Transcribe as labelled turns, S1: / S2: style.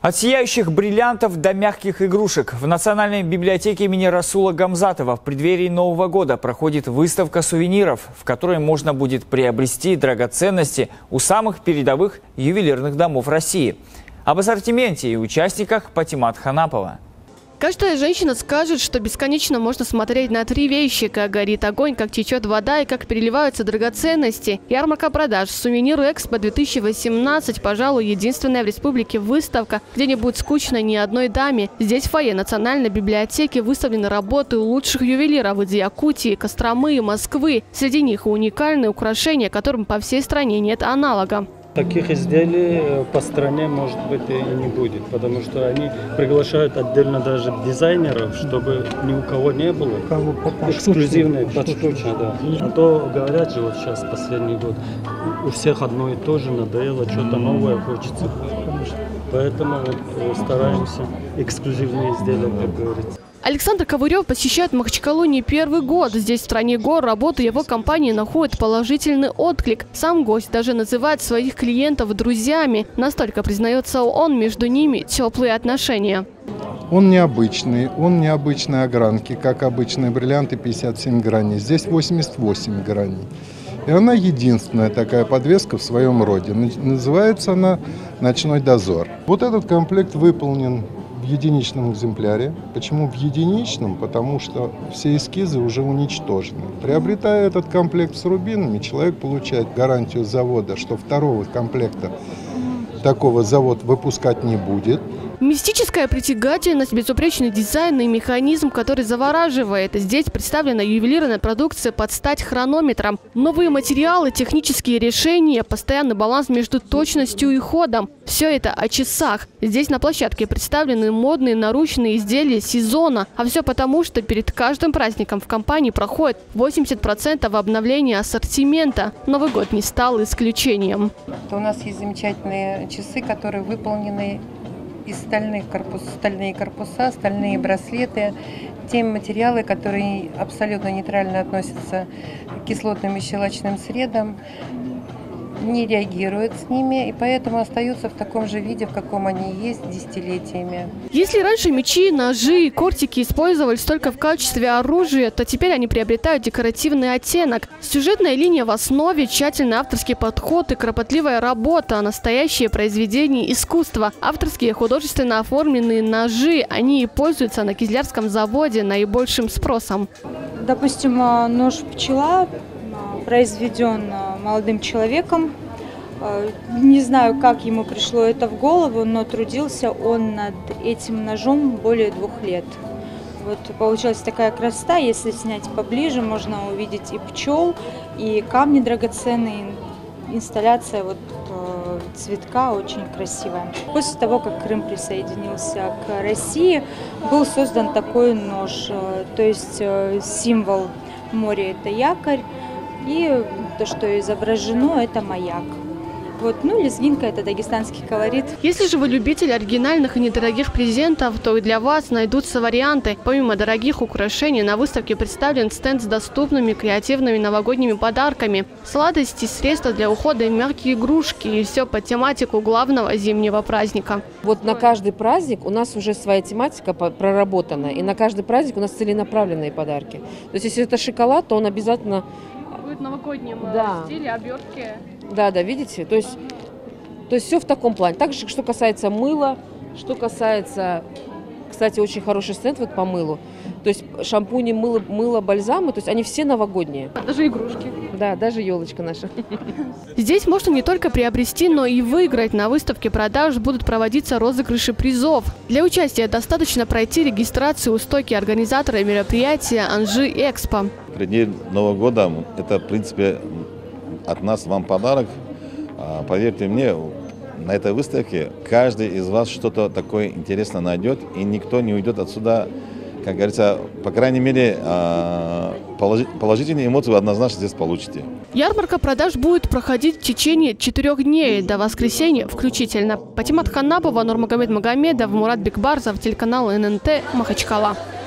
S1: От сияющих бриллиантов до мягких игрушек. В Национальной библиотеке имени Расула Гамзатова в преддверии Нового года проходит выставка сувениров, в которой можно будет приобрести драгоценности у самых передовых ювелирных домов России. Об ассортименте и участниках Патимат Ханапова.
S2: Каждая женщина скажет, что бесконечно можно смотреть на три вещи: как горит огонь, как течет вода и как переливаются драгоценности. Ярмарка продаж «Сувенир Экспо-2018», пожалуй, единственная в республике выставка, где не будет скучно ни одной даме. Здесь в фойе Национальной библиотеки выставлены работы лучших ювелиров из Якутии, Костромы, Москвы. Среди них и уникальные украшения, которым по всей стране нет аналога.
S3: Таких изделий по стране, может быть, и не будет, потому что они приглашают отдельно даже дизайнеров, чтобы ни у кого не было. Эксклюзивные, подштучно, да. А то, говорят же, вот сейчас, последний год, у всех одно и то же надоело, что-то новое хочется. Поэтому вот стараемся эксклюзивные изделия, как говорится.
S2: Александр Ковырев посещает Махачкалу не первый год. Здесь, в стране гор, работа его компании находит положительный отклик. Сам гость даже называет своих клиентов друзьями. Настолько, признается он, между ними теплые отношения.
S4: Он необычной огранки, как обычные бриллианты 57 граней. Здесь 88 граней. И она единственная такая подвеска в своем роде. Называется она «Ночной дозор». Вот этот комплект выполнен в единичном экземпляре. Почему в единичном? Потому что все эскизы уже уничтожены. Приобретая этот комплект с рубинами, человек получает гарантию завода, что второго комплекта такого завод выпускать не будет.
S2: Мистическая притягательность, безупречный дизайн и механизм, который завораживает. Здесь представлена ювелирная продукция под стать хронометром. Новые материалы, технические решения, постоянный баланс между точностью и ходом. Все это о часах. Здесь на площадке представлены модные наручные изделия сезона. А все потому, что перед каждым праздником в компании проходит 80% обновления ассортимента. Новый год не стал исключением.
S5: У нас есть замечательные часы, которые выполнены из стальные корпуса, стальные браслеты, те материалы, которые абсолютно нейтрально относятся к кислотным и щелочным средам, не реагируют с ними и поэтому остаются в таком же виде, в каком они есть десятилетиями.
S2: Если раньше мечи, ножи и кортики использовались только в качестве оружия, то теперь они приобретают декоративный оттенок. Сюжетная линия в основе, тщательный авторский подход и кропотливая работа – настоящее произведение искусства. Авторские художественно оформленные ножи, они и пользуются на Кизлярском заводе наибольшим спросом.
S6: Допустим, нож «Пчела» произведен молодым человеком. Не знаю, как ему пришло это в голову, но трудился он над этим ножом более 2 лет. Вот получилась такая красота. Если снять поближе, можно увидеть и пчел, и камни драгоценные. Инсталляция цветка очень красивая. После того, как Крым присоединился к России, был создан такой нож. То есть символ моря – это якорь. И то, что изображено, это маяк. Лезгинка – это дагестанский колорит.
S2: Если же вы любитель оригинальных и недорогих презентов, то и для вас найдутся варианты. Помимо дорогих украшений, на выставке представлен стенд с доступными креативными новогодними подарками. Сладости, средства для ухода и мягкие игрушки. И все под тематику главного зимнего праздника.
S7: Вот на каждый праздник у нас уже своя тематика проработана. И на каждый праздник у нас целенаправленные подарки. То есть если это шоколад, то он обязательно...
S2: В новогоднем стиле, обертки. Да, видите? То есть все в таком плане. Также, что касается мыла, что касается, кстати, очень хороший стенд по мылу. То есть шампуни, мыло, бальзамы, то есть они все новогодние. Даже игрушки. Да, даже елочка наша. Здесь можно не только приобрести, но и выиграть. На выставке продаж будут проводиться розыгрыши призов. Для участия достаточно пройти регистрацию у стойки организатора мероприятия «Анжи Экспо».
S8: В преддверии Нового года это, в принципе, от нас вам подарок. Поверьте мне, на этой выставке каждый из вас что-то такое интересное найдет, и никто не уйдет отсюда, как говорится, по крайней мере, положительные эмоции вы однозначно здесь получите. Ярмарка продаж будет проходить в течение 4 дней, до воскресенья включительно. Патимат Ханапова, Нурмагомед Магомедов, Мурат Бекбарзов, телеканал ННТ, Махачкала.